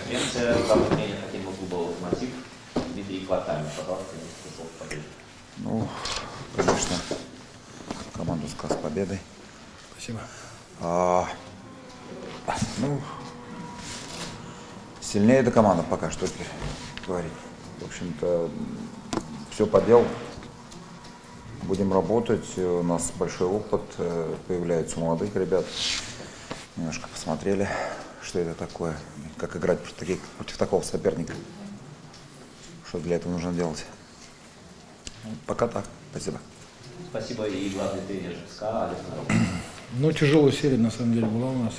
пресс-конференция. Главное мнение хоккейного клуба «Локомотив». Дмитрий Квартальный, пожалуйста, несколько слов по победе. Ну, конечно, команду СКА с победой. Спасибо. Ну, сильнее эта команда пока что говорить. В общем-то, все по делу. Будем работать, у нас большой опыт, появляются у молодых ребят. Немножко посмотрели, что это такое, как играть против такого соперника. Что для этого нужно делать. Пока так. Спасибо. Спасибо и главный тренер СКА Олег Наров. Ну, тяжелая серия на самом деле была у нас.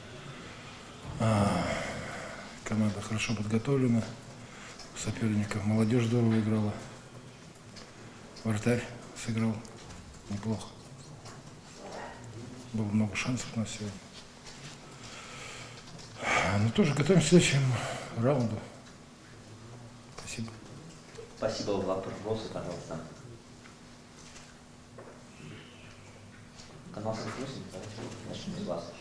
Команда хорошо подготовлена, соперников. Молодежь здорово играла. Вратарь сыграл неплохо. Было много шансов у нас сегодня. Но тоже готовимся к следующему раунду. Спасибо. Спасибо. Вопросы, пожалуйста. Канал 48, начнем с вас.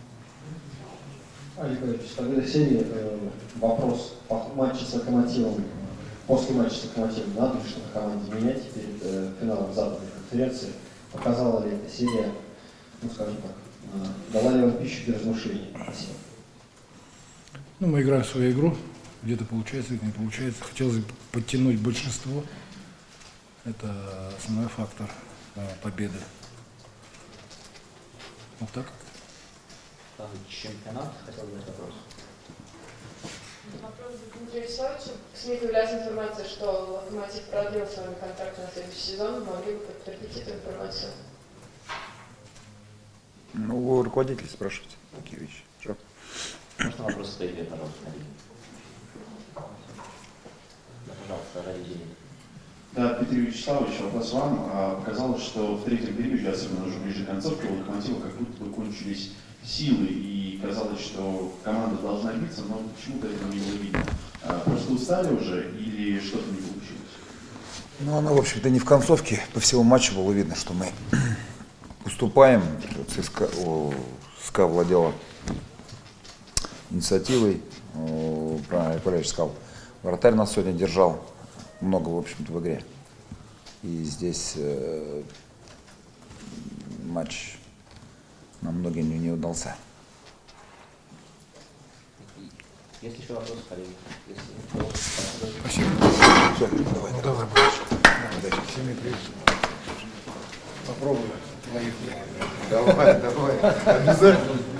Олег Валерьевич, тогда серии вопрос по матчу с Локомотивом. После матча с Локомотивом надо ли что-то команде менять перед финалом западной конференции? Показала ли эта серия, ну скажем так, дала ли вам пищу для размышлений? Спасибо. Ну, мы играем свою игру. Где-то получается, где-то не получается. Хотелось бы подтянуть большинство. Это основной фактор победы. Вот так. Чемпионат, хотел задать вопрос. Вопрос к Дмитрию Вячеславовичу. В СМИ появляется информация, что Локомотив продлил с вами контракт на следующий сезон. Могли бы подтвердить эту информацию? Ну, вы руководитель спрашиваете такие вещи. Что? Можно вопрос стоит, пожалуйста, Надя? Да, пожалуйста, ради денег. Да, Дмитрий Вячеславович, вопрос вам. Показалось, что в третьем периоде, особенно уже ближе к концовке, у Локомотива как будто бы кончились силы, и казалось, что команда должна биться, но почему-то этого не было видно. Просто устали уже или что-то не получилось? Ну, она, в общем-то, не в концовке. По всему матчу было видно, что мы уступаем. СКА владела инициативой. Правильно сказал. Вратарь нас сегодня держал много, в общем-то, в игре. И здесь матч нам многим не удался. Есть еще вопросы, коллеги? Спасибо. Все, давай. Ну, давай. Всеми привет. Попробуем. Давай, обязательно.